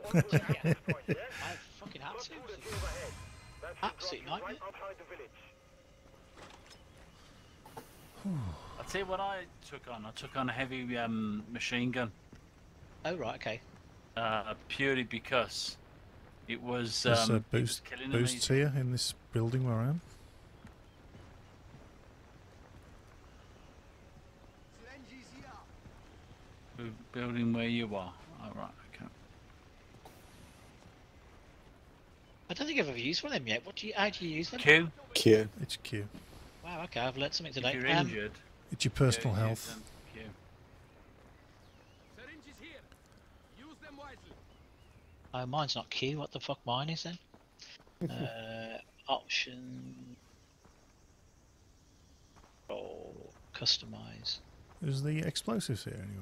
I fucking had to. Absolute nightmare. I'll tell you what I took on. I took on a heavy machine gun. Oh right, okay. Purely because it was There's it was killing boosts here in this building where I am. Building where you are. All right, okay. I don't think I've ever used one of them yet. How do you use them? Q. Q. It's Q. Wow, okay, I've learnt something today. If you're injured, It's your personal use health. them. Q. Syringes here. Use them wisely. Oh, mine's not Q. What the fuck mine is then? Option. Oh, customize. Is the explosives here anyway?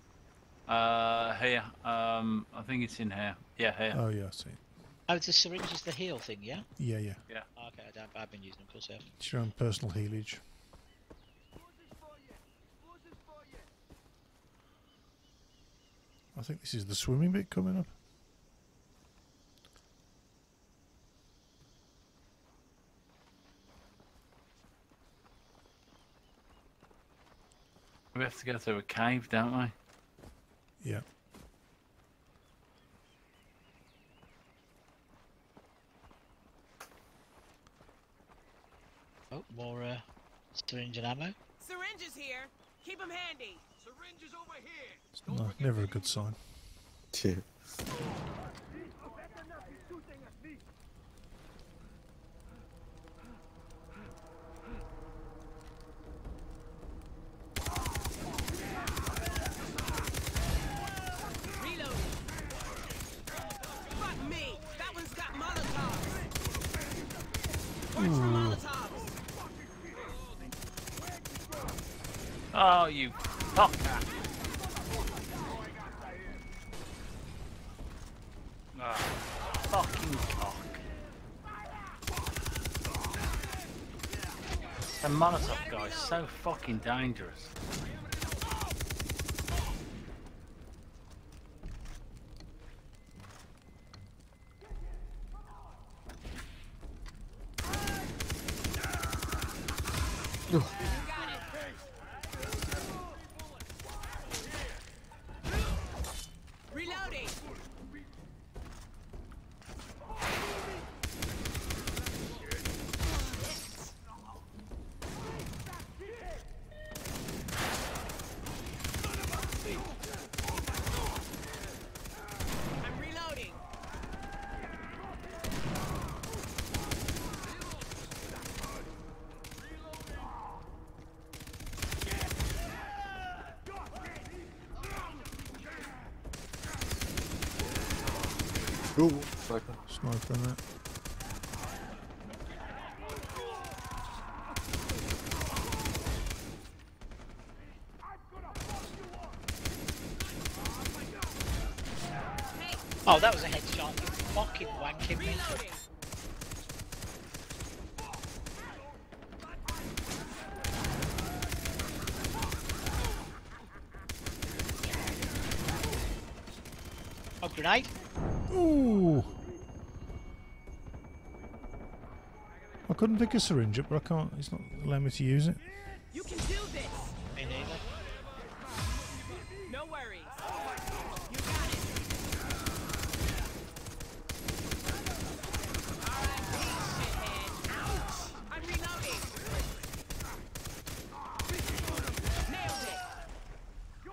Here. I think it's in here. Yeah, here. Oh yeah, I see. Oh, the syringe is the heal thing, yeah? Yeah, yeah. Yeah. Okay, I've been using them, of course I have. It's your own personal healage. I think this is the swimming bit coming up. We have to go through a cave, don't we? Yeah. Oh, more syringe and ammo. Syringes here. Keep them handy. Syringes over here. It's never a good sign. Yeah. Reloading. Fuck me. That one's got Molotovs. Watch for Molotovs. Oh, you fucker! Ah, fucking cock. The Molotov guy's so fucking dangerous. Reloading. I'm reloading. Ooh, sniper. Sniper in that. Oh, that was a headshot. You fucking wanking me. Reloading. Oh, grenade. Ooh! I couldn't pick a syringe up, but I can't. It's not allowing me to use it. You can do this. Me neither. No worries. You got it. Shithead. Ouch. I'm reloading. Nailed it.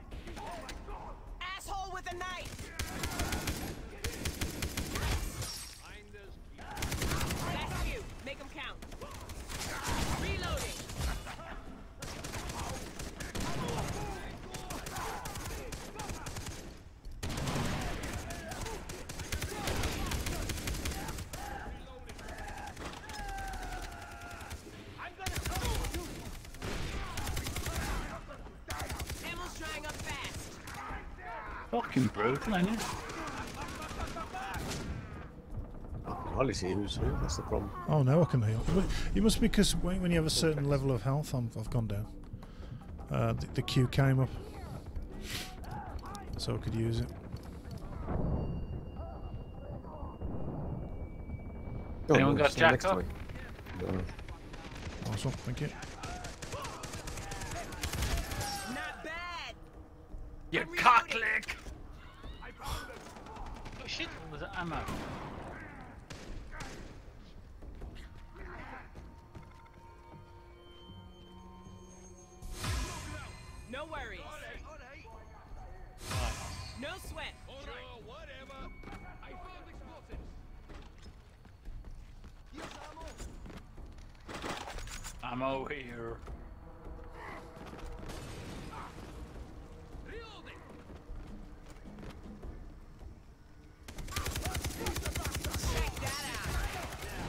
Asshole with a knife. That's you. Make them count. Reloading. Ammo's drying up fast. Fucking brutal, ain't it? I can hardly see who's who. That's the problem. Oh, now I can heal. It must be because when you have a certain level of health, I've gone down. The Q came up, so I could use it. Oh, Anyone no, got stand next Jack to up? me. No. Awesome, thank you. Not bad. You I'm cocklick! Oh shit! Was it ammo? No worries. Right. No sweat. Sure, whatever. I found explosives. Here's ammo. Ammo here. Reloading. Check that out.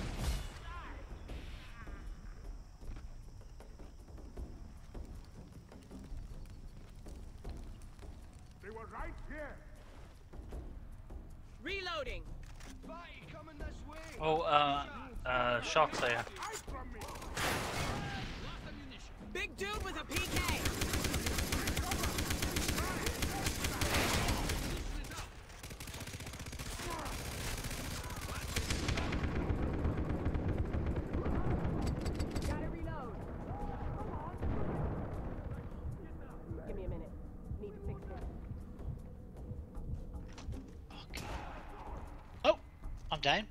They were right here. Reloading. Fire coming this way. Oh, shots there. Hide from me. Lost ammunition. Big dude with a PK. Gotta reload. Give me a minute. Need to fix this. Fuck. Oh, I'm down.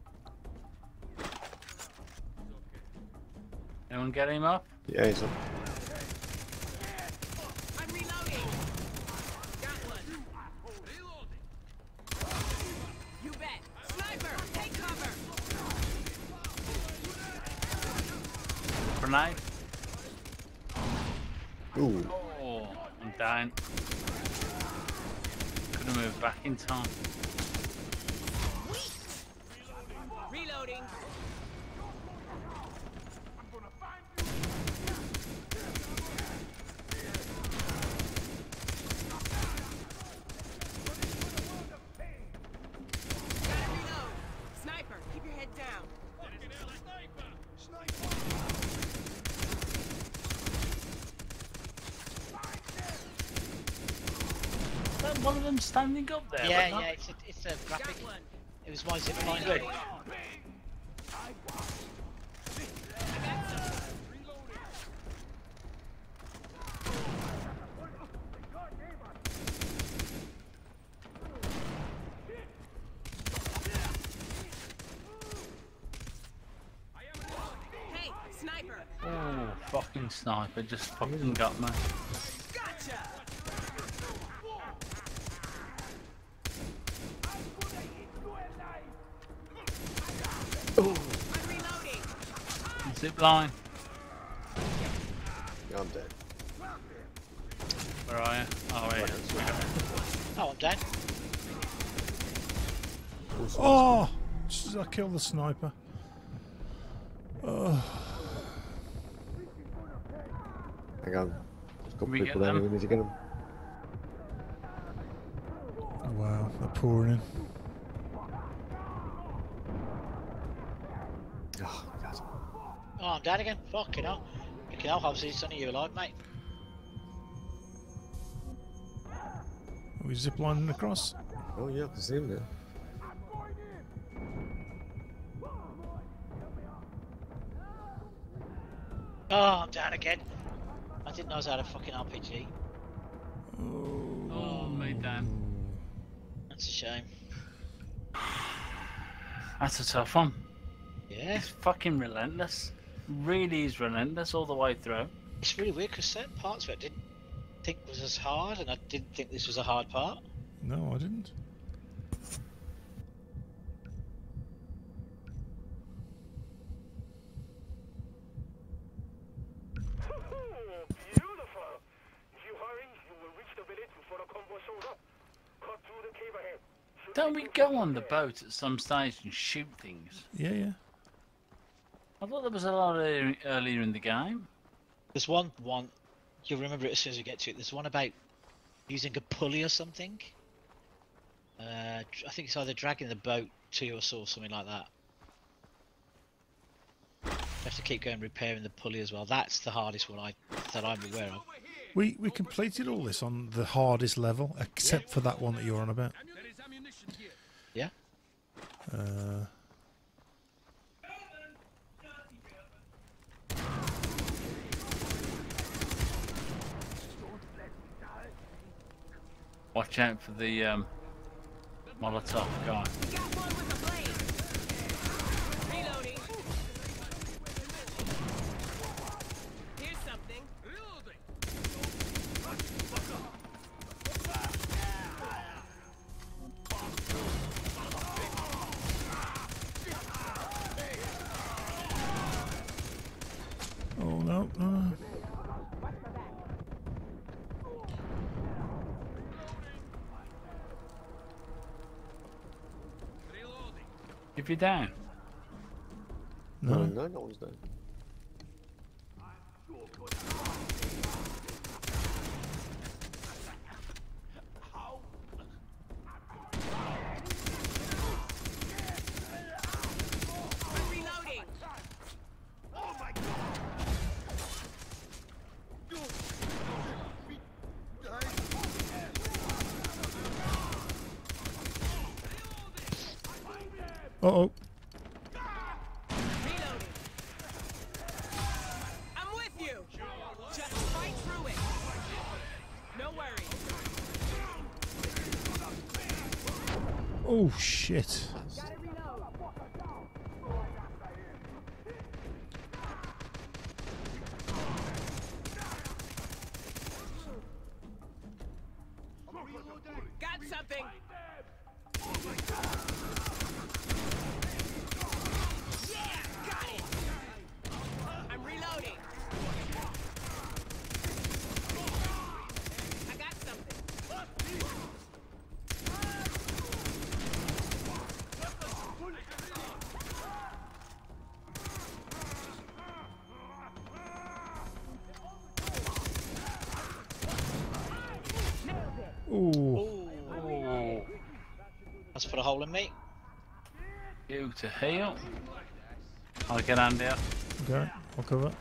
Anyone get him up? Yeah, he's up. I'm reloading. Got one. Reloading. You bet. Sniper, take cover. Grenade? Ooh. Oh, I'm down. Could have moved back in time. Reloading. Gotta reload. Sniper, keep your head down. Is that one of them standing up there? Yeah, but not- yeah, it's a graphic. Got one. It was my zip line. Good. I got some. Hey, sniper. Oh, fucking sniper just fucking got me. Gotcha. I'm reloading. Zip line. Yeah, I'm dead. Where are you? Oh, yeah. Oh, I'm down. Oh! I killed the sniper. Oh. Hang on. There's got We people get there. them? We need to get them. Wow, they're pouring in. Oh, God. Oh, I'm down again. Fucking hell. Fucking hell, obviously it's only you alive, mate. Are we ziplining across? Oh, yeah, I can see him there. Oh, I'm down again. I didn't know I was out of fucking RPG. Oh, made down. That's a shame. That's a tough one. Yeah, It's fucking relentless. Really is relentless all the way through. it's really weird because certain parts of it I didn't think was as hard, and I didn't think this was a hard part. No, I didn't. Beautiful. If you hurry, you will reach the village before the convoy shows up. Cut through the cave ahead. Don't we go on the boat at some stage and shoot things? Yeah, yeah. I thought there was a lot earlier in the game. There's one, you'll remember it as soon as we get to it. There's one about using a pulley or something. I think it's either dragging the boat to us or something like that. You have to keep going repairing the pulley as well. That's the hardest one that I'm aware of. We completed all this on the hardest level, except for that one that you're on about. There is ammunition here. Yeah? Watch out for the Molotov guy. We got one with a blade. Reloading. Here's something. Reloading. Oh no, no. If you're down. No. No, no one's done. I'm reloading. Uh-oh. Reloading. I'm with you. Just fight through it. No worries. Oh, shit. Got something. Yeah, got it. I'm reloading. I got something. Ooh. Oh, Let's put a hole in me. you to heal. I'll get Andy up. Okay, I'll cover.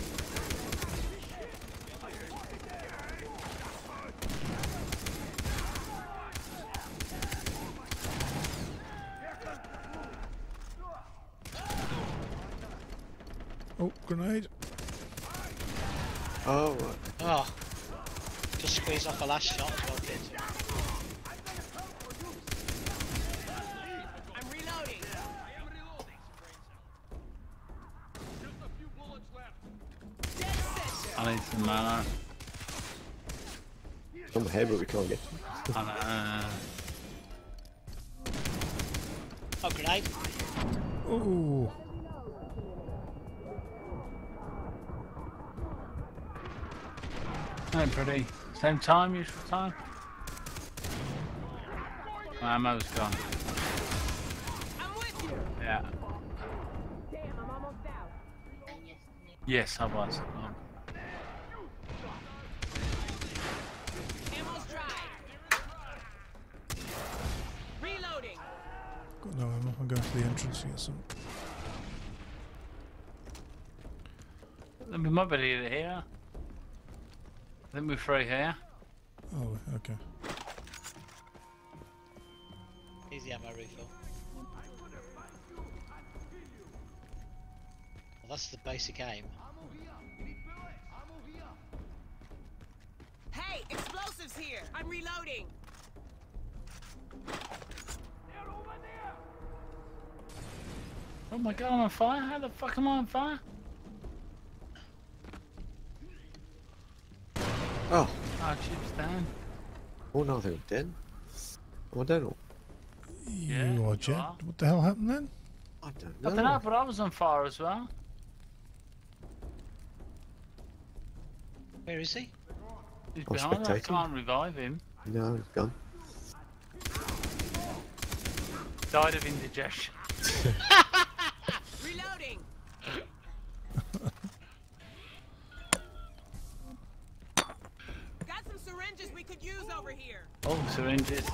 Oh, grenade. Oh, right. Oh. Just squeeze off a last shot as well, kids. I'm reloading. Dead center. I need some mana. On the head, but we can't get. Oh, grenade. Ooh. Ain't pretty. Same time, usual time. My ammo's gone. I'm with you. Yeah. Damn, I'm almost out. Yes, I was. Ammo's dry. Reloading. Got no ammo. I'm going to the entrance to get some. We might be here. I think we're free here. Oh, okay. Easy ammo refill. Well, that's the basic aim. Hey, explosives here. I'm reloading. Oh my god, I'm on fire? How the fuck am I on fire? Oh, Oh, chips down. oh no, they're dead. Oh, I don't know. Yeah, You are you Jet. are. What the hell happened then? I don't I know. don't know, but I was on fire as well. Where is he? He's I'm behind us. I spectating. can't revive him. No, it's gone. Died of indigestion. Reloading. Got some syringes we could use over here. Oh, syringes.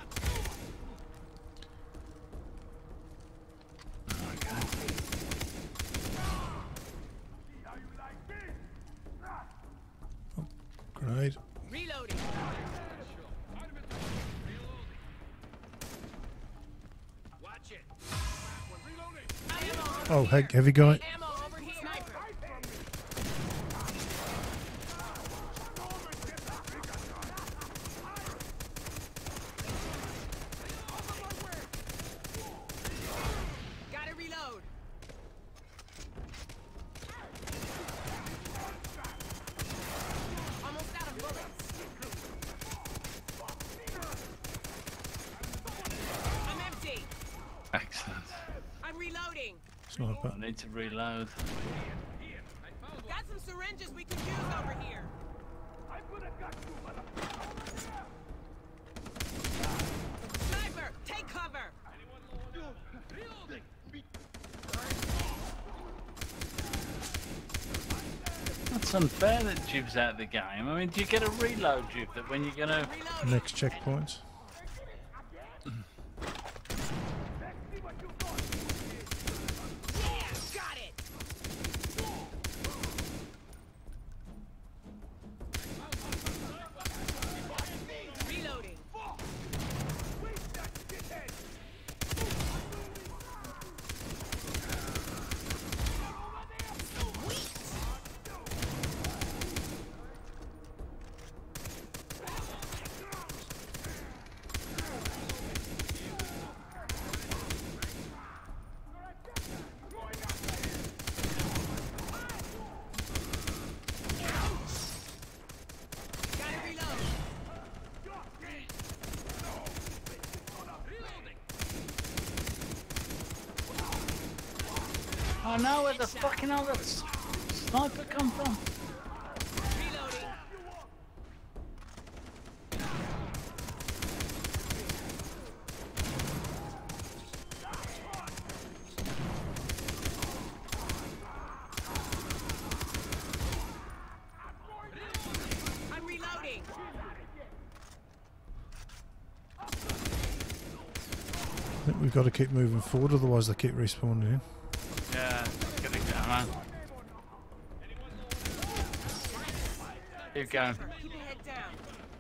Grenade. Reloading. Watch it. Oh, heavy guy. Ammo over here. Sniper. Reloading. Sniper. I need to reload. Got some syringes we could use over here. Sniper, take cover. That's unfair that Jib's out of the game. I mean, do you get a reload, Jib, that when you're gonna... Reloading. Next checkpoint. Yeah, got it. Reloading. Gotta reload. Oh no, where the fucking hell that sniper come from? Reloading. I'm reloading. I think we've got to keep moving forward, otherwise they keep respawning in. Yeah, get it down, man. Keep going. Keep your head down.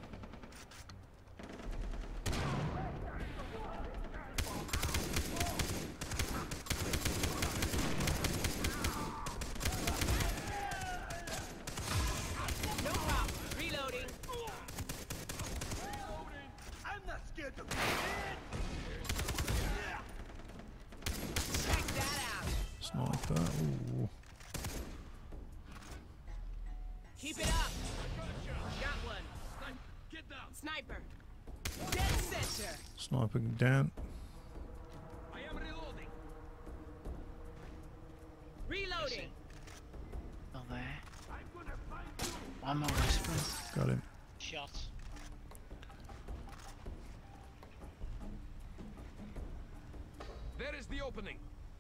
No problem. Reloading. Check that out. Sniper. Ooh. Keep it up. Got one. Sniper. Dead center. Sniper down. Reloading. Not there. One more whisper. Got him. Shot. There is the opening.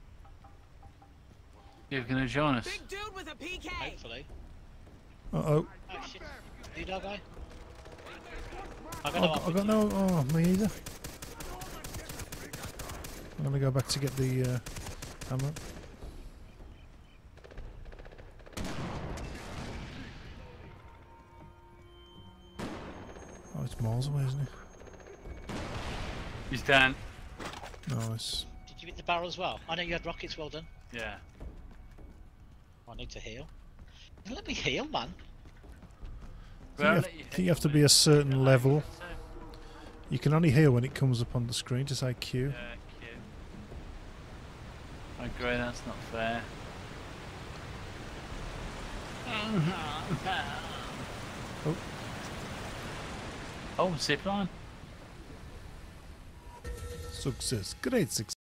You're gonna join us. Big dude with a PK. Hopefully. Uh-oh. Oh shit. You dog guy? I I got no got no... Oh, me either. I'm going to go back to get the ammo. Oh, it's miles away, isn't it? He's down. Nice. Did you hit the barrel as well? I know you had rockets, well done. Yeah. I need to heal. Let me heal, man. I think you have to be a certain level. So, You can only hear when it comes up on the screen to say Q. yeah, cute. I agree, that's not fair. Oh. Oh, zipline. Success. Great success.